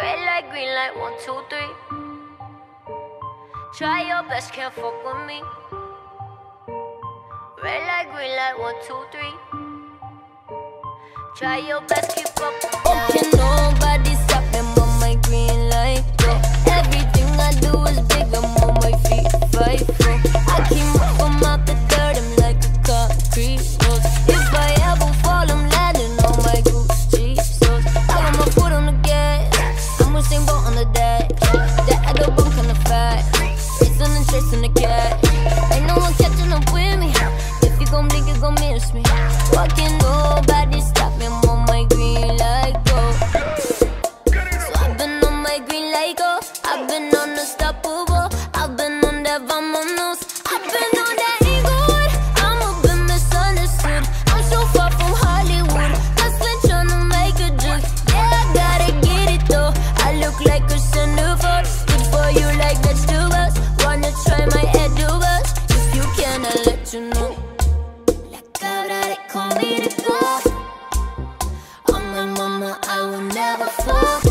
Red light, green light, 1, 2, 3. Try your best, can't fuck with me. Red light, green light, 1, 2, 3. Try your best, keep up with me. Okay, nobody stop me, I'm on my green light, bro. Everything I do is big, I'm on my feet, 5'4". I keep moving out the dirt, I'm like a concrete rose. If I ever fall, I'm landing on my Gucci shoes. I got my foot on the gas, I'm Usain Bolt on the dash. That I go boom kinda fat, racing and chasing the cat. Ain't no one catching up with me. If you gon' blink, you gon' miss me. Walking, nobody stop me, I'm on my green light, go. So I've been on my green light, go. I've been on unstoppable. I've been on that vamonos. I've been on that Inglewood. I'm a bit misunderstood. I'm so far from Hollywood. Just been tryna make a juke. Yeah, I gotta get it though. I look like a centerfold. Good for you like vegetables. Wanna try my edibles? If you can, I'll let you know. La cabra, they call me the god. On my mama, I will never fall.